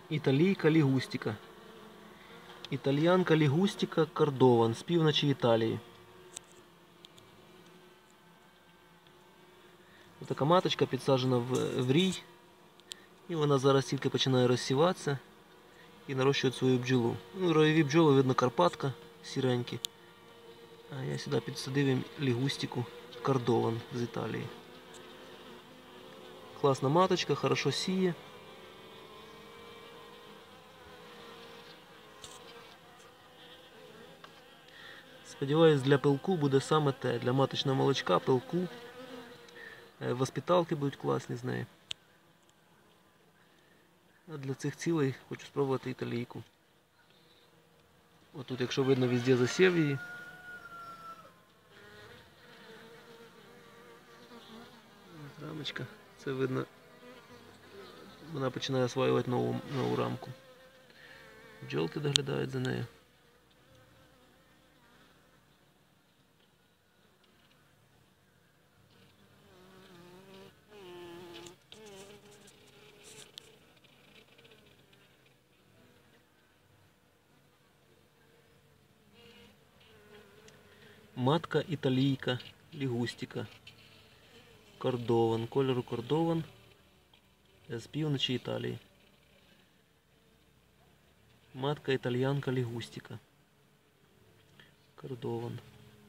Італійка лігустика. Італьянка лігустика Кордован з півночі Італії. Така маточка підсаджена в рій. І вона зараз тільки починає розсіватися і нарощує свою бджолу. Ну, ройові бджоли, видно, Карпатка сіренькі. А я сюди підсадив їм лігустику Кордован з Італії. Класна маточка, хорошо сіє. Сподіваюсь, для пилку буде саме те. Для маточного молочка, пилку. Воспиталки будуть класні з неї. А для цих цілей хочу спробувати італійку. Отут, якщо видно, везде засів її. Рамочка. Це видно, вона починає осваювати нову рамку. Бджолки доглядають за нею. Матка італійка лігустика Кордован, кольору Кордован з півночі Італії. Матка італьянка лігустика Кордован.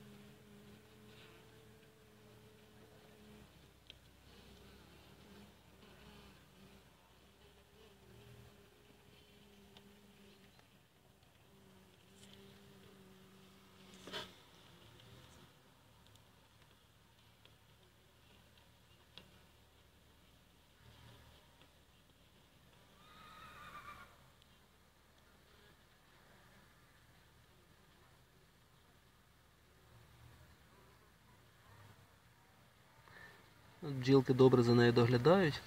Бджілки добре за нею доглядають.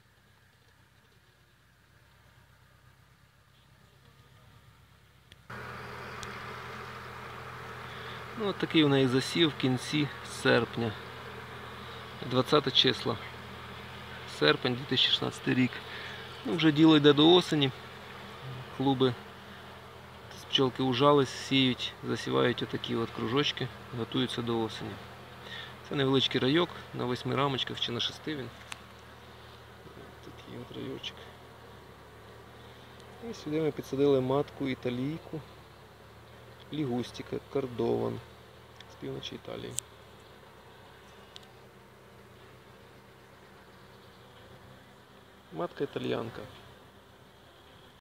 Ну, от такий у неї засів в кінці серпня. 20 числа. Серпень 2016 рік. Ну, вже діло йде до осені. Клуби з пчолки ужались, сіють, засівають отакі от кружочки, готуються до осені. Це невеличкий райок, на 8 рамочках чи на 6 він. Такий от райочок. І сюди ми підсадили матку італійку лігустика Кордован з півночі Італії. Матка італьянка.